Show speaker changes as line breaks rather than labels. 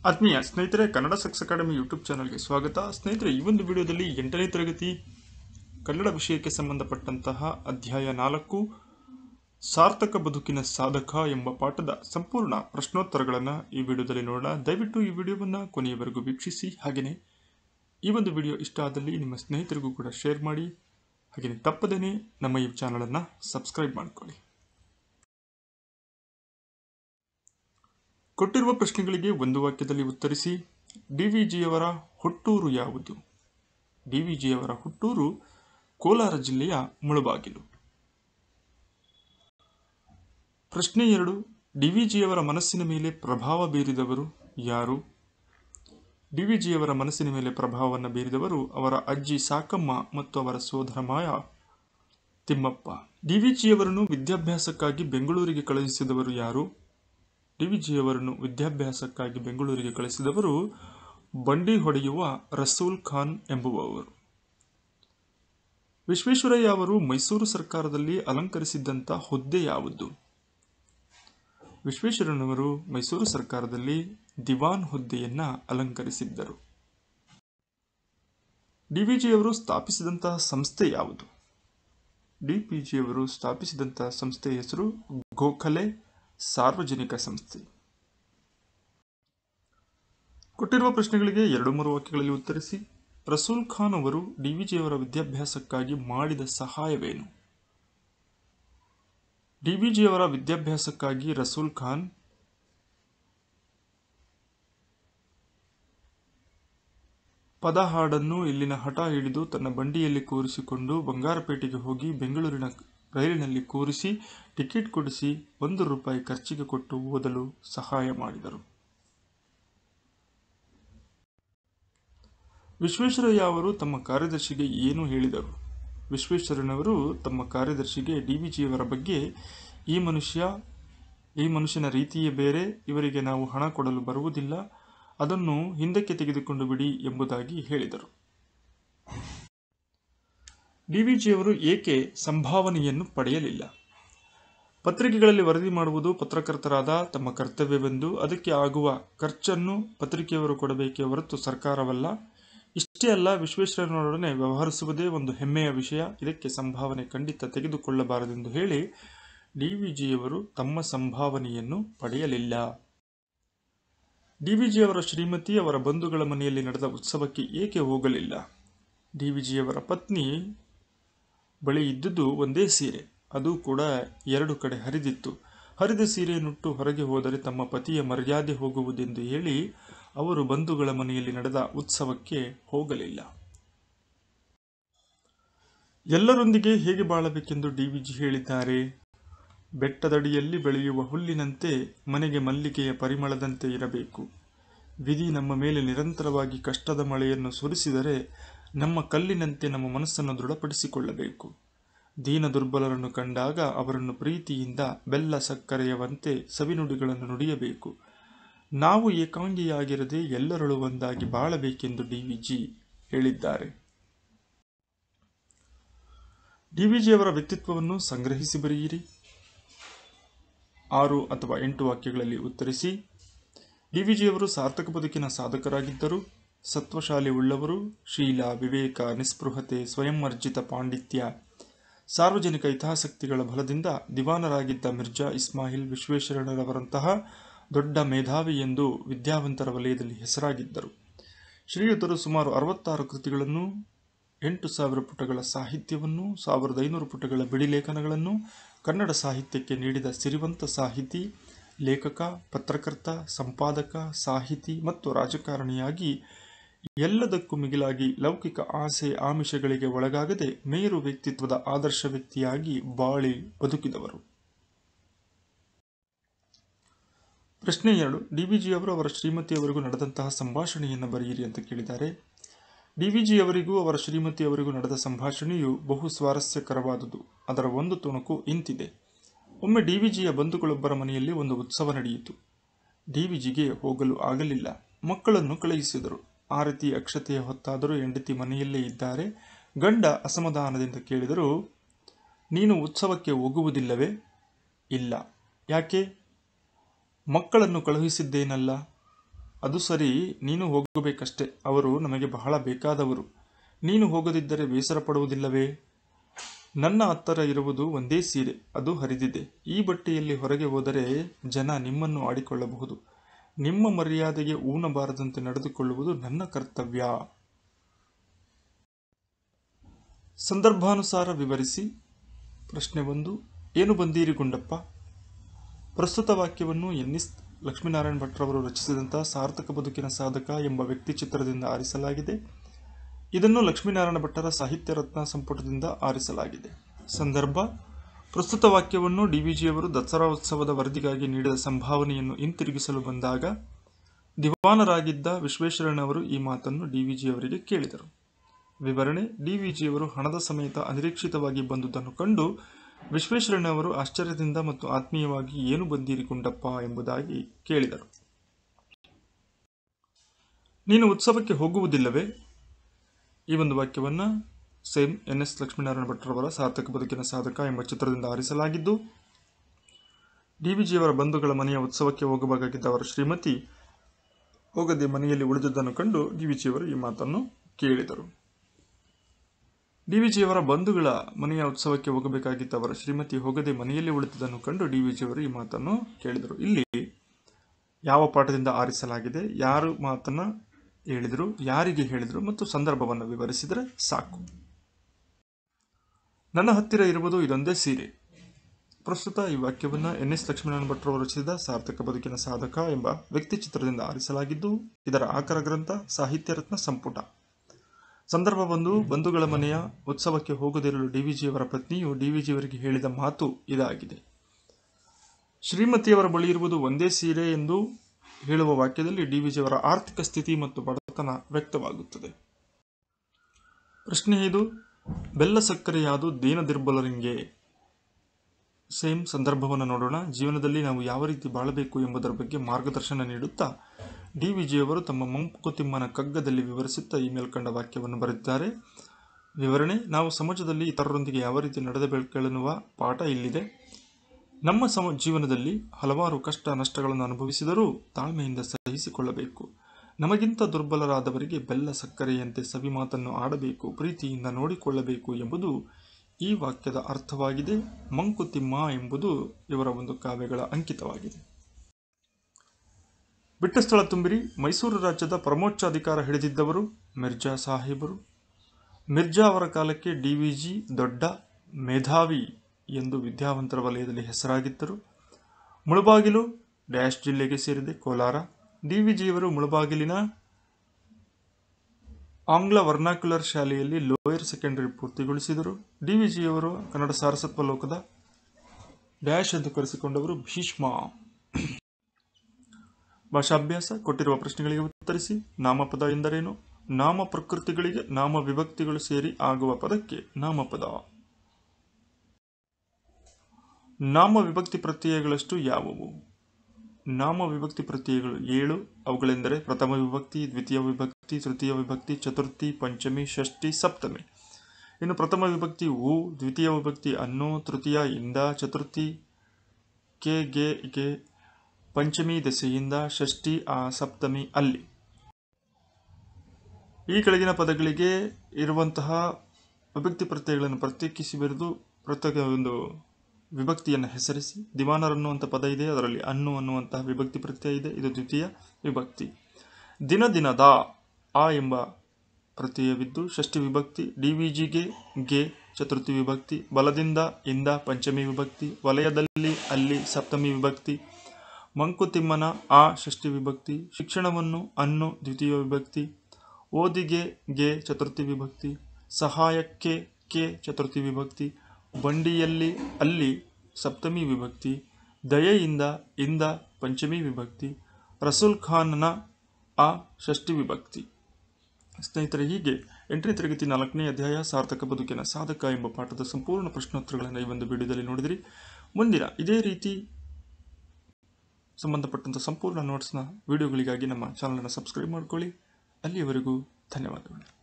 ಆತ್ಮೀಯ ಸ್ನೇಹಿತರೆ, Kannada success academy YouTube ಚಾನಲ್ಗೆ ಸ್ವಾಗತ. ಸ್ನೇಹಿತರೆ, ಈ ಒಂದು ವಿಡಿಯೋದಲ್ಲಿ 8ನೇ ತರಗತಿ ಕನ್ನಡ ವಿಷಯಕ್ಕೆ ಸಂಬಂಧಪಟ್ಟಂತಹ ಅಧ್ಯಾಯ 4 ಸಾರ್ಥಕ ಬದುಕಿನ ಸಾಧಕ ಎಂಬ ಪಾಠದ ಸಂಪೂರ್ಣ ಪ್ರಶ್ನೋತ್ತರಗಳನ್ನು ಈ ವಿಡಿಯೋದಲ್ಲಿ ನೋಡೋಣ. ದಯವಿಟ್ಟು ಈ ವಿಡಿಯೋವನ್ನು ಕೊನೆಯವರೆಗೂ ವೀಕ್ಷಿಸಿ. ಹಾಗೆಯೇ ಈ ಒಂದು ವಿಡಿಯೋ ಇಷ್ಟ ಆದಲ್ಲಿ ನಿಮ್ಮ ಸ್ನೇಹಿತರಿಗೂ ಕೂಡ ಶೇರ್ ಮಾಡಿ. ಹಾಗೆಯೇ ತಪ್ಪದೇನೆ ನಮ್ಮ ಈ ಚಾನಲನ್ನು ಸಬ್ಸ್ಕ್ರೈಬ್ ಮಾಡಿಕೊಳ್ಳಿ. ಕೊಟ್ಟಿರುವ ಪ್ರಶ್ನೆಗಳಿಗೆ ಒಂದು ವಾಕ್ಯದಲ್ಲಿ ಉತ್ತರಿಸಿ. ಡಿವಿಜಿಯವರ ಹುಟ್ಟೂರು ಯಾವುದು? ಡಿವಿಜಿಯವರ ಹುಟ್ಟೂರು ಕೋಲಾರ ಜಿಲ್ಲೆಯ ಮುಳಬಾಗಿಲು. ಪ್ರಶ್ನೆ 2. ಡಿವಿಜಿಯವರ ಮನಸ್ಸಿನ ಮೇಲೆ ಪ್ರಭಾವ ಬೀರಿದವರು ಯಾರು? ಡಿವಿಜಿಯವರ ಮನಸ್ಸಿನ ಮೇಲೆ ಪ್ರಭಾವವನ್ನು ಬೀರಿದವರು ಅವರ ಅಜ್ಜಿ ಸಾಕಮ್ಮ ಮತ್ತು ಅವರ ಸೋದರ ಮಾಯ ತಿಮ್ಮಪ್ಪ. ಡಿವಿಜಿಯವರನ್ನು ವಿದ್ಯಾಭ್ಯಾಸಕ್ಕಾಗಿ ಬೆಂಗಳೂರಿಗೆ ಕಳುಹಿಸಿದವರು ಯಾರು? ಡಿವಿಜಿಯವರನ್ನು ವಿದ್ಯಾಭ್ಯಾಸಕ್ಕಾಗಿ ಬೆಂಗಳೂರಿಗೆ ಕಳಿಸಿದವರು ಬಂಡಿ ಹೊಡೆಯುವ ರಸೂಲ್ ಖಾನ್ ಎಂಬುವವರು. ವಿಶ್ವೇಶ್ವರಯ್ಯ ಅವರು ಮೈಸೂರು ಸರ್ಕಾರದಲ್ಲಿ ಅಲಂಕರಿಸಿದ್ದಂಥ ಹುದ್ದೆ ಯಾವುದು? ವಿಶ್ವೇಶ್ವರಯ್ಯನವರು ಮೈಸೂರು ಸರ್ಕಾರದಲ್ಲಿ ದಿವಾನ್ ಹುದ್ದೆಯನ್ನ ಅಲಂಕರಿಸಿದ್ದರು. ಡಿವಿಜಿಯವರು ಸ್ಥಾಪಿಸಿದಂತಹ ಸಂಸ್ಥೆ ಯಾವುದು? ಡಿವಿಜಿಯವರು ಸ್ಥಾಪಿಸಿದಂತಹ ಸಂಸ್ಥೆಯ ಹೆಸರು ಗೋಖಲೆ ಸಾರ್ವಜನಿಕ ಸಂಸ್ಥೆ. ಕೊಟ್ಟಿರುವ ಪ್ರಶ್ನೆಗಳಿಗೆ 2-3 ವಾಕ್ಯಗಳಲ್ಲಿ ಉತ್ತರಿಸಿ. ರಸೂಲ್ ಖಾನ್ ಅವರು ಡಿವಿಜಿಯವರ ವಿದ್ಯಾಭ್ಯಾಸಕ್ಕಾಗಿ ಮಾಡಿದ ಸಹಾಯವೇನು? ಡಿವಿಜಿಯವರ ವಿದ್ಯಾಭ್ಯಾಸಕ್ಕಾಗಿ ರಸೂಲ್ ಖಾನ್ ಪದ ಹಾಡನ್ನು ಇಲ್ಲಿನ ಹಠ ಹಿಡಿದು ತನ್ನ ಬಂಡಿಯಲ್ಲಿ ಕೂರಿಸಿಕೊಂಡು ಬಂಗಾರಪೇಟೆಗೆ ಹೋಗಿ ಬೆಂಗಳೂರಿನ ರೈಲಿನಲ್ಲಿ ಕೂರಿಸಿ ಟಿಕೆಟ್ ಕೊಡಿಸಿ ₹1 ಖರ್ಚಿಗೆ ಕೊಟ್ಟು ಓದಲು ಸಹಾಯ ಮಾಡಿದರು. ವಿಶ್ವೇಶ್ವರಯ್ಯ ಅವರು ತಮ್ಮ ಕಾರ್ಯದರ್ಶಿಗೆ ಏನು ಹೇಳಿದರು? ವಿಶ್ವೇಶ್ವರಯ್ಯನವರು ತಮ್ಮ ಕಾರ್ಯದರ್ಶಿಗೆ ಡಿವಿಜಿಯವರ ಬಗ್ಗೆ ಈ ಮನುಷ್ಯನ ರೀತಿಯೇ ಬೇರೆ, ಇವರಿಗೆ ನಾವು ಹಣ ಕೊಡಲು ಬರುವುದಿಲ್ಲ, ಅದನ್ನು ಹಿಂದಕ್ಕೆ ತೆಗೆದುಕೊಂಡು ಬಿಡಿ ಎಂಬುದಾಗಿ ಹೇಳಿದರು. ಡಿವಿಜಿಯವರು ಏಕೆ ಸಂಭಾವನೆಯನ್ನು ಪಡೆಯಲಿಲ್ಲ? ಪತ್ರಿಕೆಗಳಲ್ಲಿ ವರದಿ ಮಾಡುವುದು ಪತ್ರಕರ್ತರಾದ ತಮ್ಮ ಕರ್ತವ್ಯವೆಂದು, ಅದಕ್ಕೆ ಆಗುವ ಖರ್ಚನ್ನು ಪತ್ರಿಕೆಯವರು ಕೊಡಬೇಕೇ ಹೊರತು ಸರ್ಕಾರವಲ್ಲ. ಇಷ್ಟೇ ಅಲ್ಲ, ವಿಶ್ವೇಶ್ವರಯ್ಯನವರೊಡನೆ ವ್ಯವಹರಿಸುವುದೇ ಒಂದು ಹೆಮ್ಮೆಯ ವಿಷಯ, ಇದಕ್ಕೆ ಸಂಭಾವನೆ ಖಂಡಿತ ತೆಗೆದುಕೊಳ್ಳಬಾರದೆಂದು ಹೇಳಿ ಡಿವಿಜಿಯವರು ತಮ್ಮ ಸಂಭಾವನೆಯನ್ನು ಪಡೆಯಲಿಲ್ಲ. ಡಿವಿಜಿಯವರ ಶ್ರೀಮತಿ ಅವರ ಬಂಧುಗಳ ಮನೆಯಲ್ಲಿ ನಡೆದ ಉತ್ಸವಕ್ಕೆ ಏಕೆ ಹೋಗಲಿಲ್ಲ? ಡಿವಿಜಿಯವರ ಪತ್ನಿ ಬಳಿ ಇದ್ದುದು ಒಂದೇ ಸೀರೆ, ಅದು ಕೂಡ 2 ಕಡೆ ಹರಿದಿತ್ತು. ಹರಿದ ಸೀರೆಯನ್ನುಟ್ಟು ಹೊರಗೆ ಹೋದರೆ ತಮ್ಮ ಪತಿಯ ಮರ್ಯಾದೆ ಹೋಗುವುದೆಂದು ಹೇಳಿ ಅವರು ಬಂಧುಗಳ ಮನೆಯಲ್ಲಿ ನಡೆದ ಉತ್ಸವಕ್ಕೆ ಹೋಗಲಿಲ್ಲ. ಎಲ್ಲರೊಂದಿಗೆ ಹೇಗೆ ಬಾಳಬೇಕೆಂದು ಡಿವಿಜಿ ಹೇಳಿದ್ದಾರೆ? ಬೆಟ್ಟದಡಿಯಲ್ಲಿ ಬೆಳೆಯುವ ಹುಲ್ಲಿನಂತೆ, ಮನೆಗೆ ಮಲ್ಲಿಗೆಯ ಪರಿಮಳದಂತೆ ಇರಬೇಕು. ವಿಧಿ ನಮ್ಮ ಮೇಲೆ ನಿರಂತರವಾಗಿ ಕಷ್ಟದ ಮಳೆಯನ್ನು ಸುರಿಸಿದರೆ ನಮ್ಮ ಕಲ್ಲಿನಂತೆ ನಮ್ಮ ಮನಸ್ಸನ್ನು ದೃಢಪಡಿಸಿಕೊಳ್ಳಬೇಕು. ದೀನ ದುರ್ಬಲರನ್ನು ಕಂಡಾಗ ಅವರನ್ನು ಪ್ರೀತಿಯಿಂದ ಬೆಲ್ಲ ಸಕ್ಕರೆಯವಂತೆ ಸವಿನುಡಿಗಳನ್ನು ನುಡಿಯಬೇಕು. ನಾವು ಏಕಾಂಗಿಯಾಗಿರದೆ ಎಲ್ಲರಳು ಒಂದಾಗಿ ಬಾಳಬೇಕೆಂದು ಡಿವಿಜಿ ಹೇಳಿದ್ದಾರೆ. ಡಿವಿಜಿಯವರ ವ್ಯಕ್ತಿತ್ವವನ್ನು ಸಂಗ್ರಹಿಸಿ ಬರೆಯಿರಿ. 6 ಅಥವಾ 8 ವಾಕ್ಯಗಳಲ್ಲಿ ಉತ್ತರಿಸಿ. ಡಿವಿಜಿಯವರು ಸಾರ್ಥಕ ಬದುಕಿನ ಸಾಧಕರಾಗಿದ್ದರು. ಸತ್ವಶಾಲಿ ಉಳ್ಳವರು, ಶೀಲ, ವಿವೇಕ, ನಿಸ್ಪೃಹತೆ, ಸ್ವಯಂವರ್ಜಿತ ಪಾಂಡಿತ್ಯ, ಸಾರ್ವಜನಿಕ ಹಿತಾಸಕ್ತಿಗಳ ಬಲದಿಂದ ದಿವಾನರಾಗಿದ್ದ ಮಿರ್ಜಾ ಇಸ್ಮಾಯಿಲ್ ವಿಶ್ವೇಶ್ವರಯ್ಯನವರಂತಹ ದೊಡ್ಡ ಮೇಧಾವಿ ಎಂದು ವಿದ್ಯಾವಂತರ ವಲಯದಲ್ಲಿ ಹೆಸರಾಗಿದ್ದರು. ಶ್ರೀಯುತರು ಸುಮಾರು 66 ಕೃತಿಗಳನ್ನು, 8,000 ಪುಟಗಳ ಸಾಹಿತ್ಯವನ್ನು, 1,500 ಪುಟಗಳ ಬಿಡಿಲೇಖನಗಳನ್ನು ಕನ್ನಡ ಸಾಹಿತ್ಯಕ್ಕೆ ನೀಡಿದ ಸಿರಿವಂತ ಸಾಹಿತಿ, ಲೇಖಕ, ಪತ್ರಕರ್ತ, ಸಂಪಾದಕ, ಸಾಹಿತಿ ಮತ್ತು ರಾಜಕಾರಣಿಯಾಗಿ ಎಲ್ಲದಕ್ಕೂ ಮಿಗಿಲಾಗಿ ಲೌಕಿಕ ಆಸೆ ಆಮಿಷಗಳಿಗೆ ಒಳಗಾಗದೆ ಮೇರು ವ್ಯಕ್ತಿತ್ವದ ಆದರ್ಶ ವ್ಯಕ್ತಿಯಾಗಿ ಬಾಳಿ ಬದುಕಿದವರು. ಪ್ರಶ್ನೆ 2. ಡಿವಿಜಿಯವರು ಅವರ ಶ್ರೀಮತಿಯವರಿಗೂ ನಡೆದಂತಹ ಸಂಭಾಷಣೆಯನ್ನು ಬರೆಯಿರಿ ಅಂತ ಕೇಳಿದ್ದಾರೆ. ಡಿವಿಜಿಯವರಿಗೂ ಅವರ ಶ್ರೀಮತಿಯವರಿಗೂ ನಡೆದ ಸಂಭಾಷಣೆಯು ಬಹು ಸ್ವಾರಸ್ಯಕರವಾದುದು. ಅದರ ಒಂದು ತುಣುಕು ಇಂತಿದೆ. ಒಮ್ಮೆ ಡಿವಿಜಿಯ ಬಂಧುಗಳೊಬ್ಬರ ಮನೆಯಲ್ಲಿ ಒಂದು ಉತ್ಸವ ನಡೆಯಿತು. ಡಿವಿಜಿಗೆ ಹೋಗಲು ಆಗಲಿಲ್ಲ. ಮಕ್ಕಳನ್ನು ಕಳುಹಿಸಿದರು. ಆರತಿ ಅಕ್ಷತೆಯ ಹೊತ್ತಾದರೂ ಹೆಂಡತಿ ಮನೆಯಲ್ಲೇ ಇದ್ದಾರೆ. ಗಂಡ ಅಸಮಾಧಾನದಿಂದ ಕೇಳಿದರು, ನೀನು ಉತ್ಸವಕ್ಕೆ ಹೋಗುವುದಿಲ್ಲವೇ? ಇಲ್ಲ. ಯಾಕೆ? ಮಕ್ಕಳನ್ನು ಕಳುಹಿಸಿದ್ದೇನಲ್ಲ. ಅದು ಸರಿ, ನೀನು ಹೋಗಬೇಕಷ್ಟೆ. ಅವರು ನಮಗೆ ಬಹಳ ಬೇಕಾದವರು. ನೀನು ಹೋಗದಿದ್ದರೆ ಬೇಸರ ಪಡುವುದಿಲ್ಲವೇ? ನನ್ನ ಹತ್ತಿರ ಇರುವುದು ಒಂದೇ ಸೀರೆ, ಅದು ಹರಿದಿದೆ. ಈ ಬಟ್ಟೆಯಲ್ಲಿ ಹೊರಗೆ ಹೋದರೆ ಜನ ನಿಮ್ಮನ್ನು ಆಡಿಕೊಳ್ಳಬಹುದು. ನಿಮ್ಮ ಮರ್ಯಾದೆಗೆ ಊನಬಾರದಂತೆ ನಡೆದುಕೊಳ್ಳುವುದು ನನ್ನ ಕರ್ತವ್ಯ. ಸಂದರ್ಭಾನುಸಾರ ವಿವರಿಸಿ. ಪ್ರಶ್ನೆ 1. ಏನು ಬಂದೀರಿ ಗುಂಡಪ್ಪ? ಪ್ರಸ್ತುತ ವಾಕ್ಯವನ್ನು ಎನ್.ಎಸ್. ಲಕ್ಷ್ಮೀನಾರಾಯಣ ಭಟ್ರವರು ರಚಿಸಿದಂತಹ ಸಾರ್ಥಕ ಬದುಕಿನ ಸಾಧಕ ಎಂಬ ವ್ಯಕ್ತಿ ಚಿತ್ರದಿಂದ ಆರಿಸಲಾಗಿದೆ. ಇದನ್ನು ಲಕ್ಷ್ಮೀನಾರಾಯಣ ಭಟ್ಟರ ಸಾಹಿತ್ಯ ರತ್ನ ಸಂಪುಟದಿಂದ ಆರಿಸಲಾಗಿದೆ. ಸಂದರ್ಭ: ಪ್ರಸ್ತುತ ವಾಕ್ಯವನ್ನು ಡಿವಿಜಿಯವರು ದಸರಾ ಉತ್ಸವದ ವರದಿಗಾಗಿ ನೀಡಿದ ಸಂಭಾವನೆಯನ್ನು ಹಿಂತಿರುಗಿಸಲು ಬಂದಾಗ ದಿವಾನರಾಗಿದ್ದ ವಿಶ್ವೇಶ್ವರಯ್ಯನವರು ಈ ಮಾತನ್ನು ಡಿವಿಜಿಯವರಿಗೆ ಕೇಳಿದರು. ವಿವರಣೆ: ಡಿವಿಜಿಯವರು ಹಣದ ಸಮೇತ ಅನಿರೀಕ್ಷಿತವಾಗಿ ಬಂದುದನ್ನು ಕಂಡು ವಿಶ್ವೇಶ್ವರಯ್ಯನವರು ಆಶ್ಚರ್ಯದಿಂದ ಮತ್ತು ಆತ್ಮೀಯವಾಗಿ ಏನು ಬಂದೀರಿ ಗುಂಡಪ್ಪ ಎಂಬುದಾಗಿ ಕೇಳಿದರು. ನೀನು ಉತ್ಸವಕ್ಕೆ ಹೋಗುವುದಿಲ್ಲವೇ? ಈ ಒಂದು ವಾಕ್ಯವನ್ನು ಸೇಮ್ ಎನ್.ಎಸ್. ಲಕ್ಷ್ಮೀನಾರಾಯಣ ಭಟ್ರವರ ಸಾರ್ಥಕ ಬದುಕಿನ ಸಾಧಕ ಎಂಬ ಚಿತ್ರದಿಂದ ಆರಿಸಲಾಗಿದ್ದು, ಡಿವಿಜಿಯವರ ಬಂಧುಗಳ ಮನೆಯ ಉತ್ಸವಕ್ಕೆ ಹೋಗಬೇಕಾಗಿದ್ದ ಅವರ ಶ್ರೀಮತಿ ಹೋಗದೆ ಮನೆಯಲ್ಲಿ ಉಳಿದುದನ್ನು ಕಂಡು ಡಿವಿಜಿಯವರು ಈ ಮಾತನ್ನು ಕೇಳಿದರು. ಡಿವಿಜಿಯವರ ಬಂಧುಗಳ ಮನೆಯ ಉತ್ಸವಕ್ಕೆ ಹೋಗಬೇಕಾಗಿದ್ದ ಅವರ ಶ್ರೀಮತಿ ಹೋಗದೆ ಮನೆಯಲ್ಲಿ ಉಳಿದುದನ್ನು ಕಂಡು ಡಿವಿಜಿಯವರು ಈ ಮಾತನ್ನು ಕೇಳಿದರು. ಇಲ್ಲಿ ಯಾವ ಪಾಠದಿಂದ ಆರಿಸಲಾಗಿದೆ, ಯಾರು ಮಾತನ್ನ ಹೇಳಿದರು, ಯಾರಿಗೆ ಹೇಳಿದರು ಮತ್ತು ಸಂದರ್ಭವನ್ನು ವಿವರಿಸಿದರೆ ಸಾಕು. ನನ್ನ ಹತ್ತಿರ ಇರುವುದು ಇದೊಂದೇ ಸೀರೆ. ಪ್ರಸ್ತುತ ಈ ವಾಕ್ಯವನ್ನು ಎನ್.ಎಸ್. ಲಕ್ಷ್ಮೀನಾರಾಯಣ ಭಟ್ರವರು ರಚಿಸಿದ ಸಾರ್ಥಕ ಬದುಕಿನ ಸಾಧಕ ಎಂಬ ವ್ಯಕ್ತಿ ಚಿತ್ರದಿಂದ ಆರಿಸಲಾಗಿದ್ದು, ಇದರ ಆಕರ ಗ್ರಂಥ ಸಾಹಿತ್ಯ ರತ್ನ ಸಂಪುಟ. ಸಂದರ್ಭ 1. ಬಂಧುಗಳ ಮನೆಯ ಉತ್ಸವಕ್ಕೆ ಹೋಗದಿರಲು ಡಿವಿಜಿಯವರ ಪತ್ನಿಯು ಡಿವಿಜಿಯವರಿಗೆ ಹೇಳಿದ ಮಾತು ಇದಾಗಿದೆ. ಶ್ರೀಮತಿಯವರ ಬಳಿ ಇರುವುದು ಒಂದೇ ಸೀರೆ ಎಂದು ಹೇಳುವ ವಾಕ್ಯದಲ್ಲಿ ಡಿವಿಜಿಯವರ ಆರ್ಥಿಕ ಸ್ಥಿತಿ ಮತ್ತು ಬಡತನ ವ್ಯಕ್ತವಾಗುತ್ತದೆ. ಪ್ರಶ್ನೆ 5. ಬೆಲ್ಲ ಸಕ್ಕರೆಯಾದು ದೀನ ದುರ್ಬಲರಿಂಗೆ. ಸೇಮ್ ಸಂದರ್ಭವನ್ನು ನೋಡೋಣ. ಜೀವನದಲ್ಲಿ ನಾವು ಯಾವ ರೀತಿ ಬಾಳಬೇಕು ಎಂಬುದರ ಬಗ್ಗೆ ಮಾರ್ಗದರ್ಶನ ನೀಡುತ್ತಾ ಡಿವಿಜಿಯವರು ತಮ್ಮ ಮಂಕುತಿಮ್ಮನ ಕಗ್ಗದಲ್ಲಿ ವಿವರಿಸುತ್ತಾ ಈ ಮೇಲ್ಕಂಡ ವಾಕ್ಯವನ್ನು ಬರೆದಿದ್ದಾರೆ. ವಿವರಣೆ: ನಾವು ಸಮಾಜದಲ್ಲಿ ಇತರರೊಂದಿಗೆ ಯಾವ ರೀತಿ ನಡೆಯಬೇಕೆನ್ನುವ ಪಾಠ ಇಲ್ಲಿದೆ. ನಮ್ಮ ಜೀವನದಲ್ಲಿ ಹಲವಾರು ಕಷ್ಟ ನಷ್ಟಗಳನ್ನು ಅನುಭವಿಸಿದರೂ ತಾಳ್ಮೆಯಿಂದ ಸಹಿಸಿಕೊಳ್ಳಬೇಕು. ನಮಗಿಂತ ದುರ್ಬಲರಾದವರಿಗೆ ಬೆಲ್ಲ ಸಕ್ಕರೆಯಂತೆ ಸವಿ ಮಾತನ್ನು ಆಡಬೇಕು, ಪ್ರೀತಿಯಿಂದ ನೋಡಿಕೊಳ್ಳಬೇಕು ಎಂಬುದು ಈ ವಾಕ್ಯದ ಅರ್ಥವಾಗಿದೆ. ಮಂಕುತಿಮ್ಮ ಎಂಬುದು ಇವರ ಒಂದು ಕಾವ್ಯಗಳ ಅಂಕಿತವಾಗಿದೆ. ಬಿಟ್ಟ ಸ್ಥಳ ತುಂಬಿರಿ. ಮೈಸೂರು ರಾಜ್ಯದ ಪರಮೋಚ್ಚ ಅಧಿಕಾರ ಹಿಡಿದಿದ್ದವರು ಮಿರ್ಜಾ ಸಾಹೇಬರು. ಮಿರ್ಜಾ ಅವರ ಕಾಲಕ್ಕೆ ಡಿವಿಜಿ ದೊಡ್ಡ ಮೇಧಾವಿ ಎಂದು ವಿದ್ಯಾವಂತರ ವಲಯದಲ್ಲಿ ಹೆಸರಾಗಿದ್ದರು. ಮುಳಬಾಗಿಲು ಡ್ಯಾಶ್ ಜಿಲ್ಲೆಗೆ ಸೇರಿದೆ, ಕೋಲಾರ. ಡಿವಿಜಿಯವರು ಮುಳಬಾಗಿಲಿನ ಆಂಗ್ಲ ವರ್ನಾಕ್ಯುಲರ್ ಶಾಲೆಯಲ್ಲಿ ಲೋಯರ್ ಸೆಕೆಂಡರಿ ಪೂರ್ತಿಗೊಳಿಸಿದರು. ಡಿವಿಜಿಯವರು ಕನ್ನಡ ಸಾರಸ್ವತ ಲೋಕದ ಡ್ಯಾಶ್ ಎಂದು ಕರೆಸಿಕೊಂಡವರು ಭೀಷ್ಮ. ಭಾಷಾಭ್ಯಾಸ: ಕೊಟ್ಟಿರುವ ಪ್ರಶ್ನೆಗಳಿಗೆ ಉತ್ತರಿಸಿ. ನಾಮಪದ ಎಂದರೇನು? ನಾಮ ಪ್ರಕೃತಿಗಳಿಗೆ ನಾಮ ವಿಭಕ್ತಿಗಳು ಸೇರಿ ಆಗುವ ಪದಕ್ಕೆ ನಾಮಪದ. ನಾಮ ವಿಭಕ್ತಿ ಪ್ರತ್ಯಯಗಳಷ್ಟು ಯಾವುವು? ನಾಮ ವಿಭಕ್ತಿ ಪ್ರತ್ಯಯಗಳು 7. ಅವುಗಳೆಂದರೆ ಪ್ರಥಮ ವಿಭಕ್ತಿ, ದ್ವಿತೀಯ ವಿಭಕ್ತಿ, ತೃತೀಯ ವಿಭಕ್ತಿ, ಚತುರ್ಥಿ, ಪಂಚಮಿ, ಷಷ್ಠಿ, ಸಪ್ತಮಿ. ಇನ್ನು ಪ್ರಥಮ ವಿಭಕ್ತಿ ಉ, ದ್ವಿತೀಯ ವಿಭಕ್ತಿ ಅನ್ನು, ತೃತೀಯ ಇಂದ, ಚತುರ್ಥಿ ಕೆ ಗೆ, ಪಂಚಮಿ ದೆಸೆಯಿಂದ, ಷಷ್ಠಿ ಆ, ಸಪ್ತಮಿ ಅಲ್ಲಿ. ಈ ಕೆಳಗಿನ ಪದಗಳಿಗೆ ಇರುವಂತಹ ವಿಭಕ್ತಿ ಪ್ರತ್ಯಯಗಳನ್ನು ಪ್ರತ್ಯೇಕಿಸಿ ಬರೆದು ಪ್ರತ್ಯೇಕ ಒಂದು ವಿಭಕ್ತಿಯನ್ನು ಹೆಸರಿಸಿ. ದಿವಾನರನ್ನು ಅಂತ ಪದ ಇದೆ, ಅದರಲ್ಲಿ ಅನ್ನು ಅನ್ನುವಂತಹ ವಿಭಕ್ತಿ ಪ್ರತ್ಯಯ ಇದೆ, ಇದು ದ್ವಿತೀಯ ವಿಭಕ್ತಿ. ದಿನದ ಆ ಎಂಬ ಪ್ರತ್ಯಯವಿದ್ದು ಷಷ್ಠಿ ವಿಭಕ್ತಿ. ಡಿವಿಜಿಗೆ ಗೆ ಚತುರ್ಥಿ ವಿಭಕ್ತಿ. ಬಲದಿಂದ ಇಂದ ಪಂಚಮಿ ವಿಭಕ್ತಿ. ವಲಯದಲ್ಲಿ ಅಲ್ಲಿ ಸಪ್ತಮಿ ವಿಭಕ್ತಿ. ಮಂಕುತಿಮ್ಮನ ಆ ಷಷ್ಠಿ ವಿಭಕ್ತಿ. ಶಿಕ್ಷಣವನ್ನು ಅನ್ನು ದ್ವಿತೀಯ ವಿಭಕ್ತಿ. ಓದಿಗೆ ಗೆ ಚತುರ್ಥಿ ವಿಭಕ್ತಿ. ಸಹಾಯಕ್ಕೆ ಕೆ ಚತುರ್ಥಿ ವಿಭಕ್ತಿ. ಬಂಡಿಯಲ್ಲಿ ಅಲ್ಲಿ ಸಪ್ತಮಿ ವಿಭಕ್ತಿ. ದಯೆಯಿಂದ ಇಂದ ಪಂಚಮಿ ವಿಭಕ್ತಿ. ರಸೂಲ್ ಖಾನ್ನ ಆ ಷಷ್ಠಿ ವಿಭಕ್ತಿ. ಸ್ನೇಹಿತರೆ, ಹೀಗೆ 8ನೇ ತರಗತಿ 4ನೇ ಅಧ್ಯಾಯ ಸಾರ್ಥಕ ಬದುಕಿನ ಸಾಧಕ ಎಂಬ ಪಾಠದ ಸಂಪೂರ್ಣ ಪ್ರಶ್ನೋತ್ತರಗಳನ್ನು ಈ ಒಂದು ವಿಡಿಯೋದಲ್ಲಿ ನೋಡಿದಿರಿ. ಮುಂದಿನ ಇದೇ ರೀತಿ ಸಂಬಂಧಪಟ್ಟಂಥ ಸಂಪೂರ್ಣ ನೋಟ್ಸ್ನ ವಿಡಿಯೋಗಳಿಗಾಗಿ ನಮ್ಮ ಚಾನಲನ್ನು ಸಬ್ಸ್ಕ್ರೈಬ್ ಮಾಡ್ಕೊಳ್ಳಿ. ಅಲ್ಲಿಯವರೆಗೂ ಧನ್ಯವಾದಗಳು.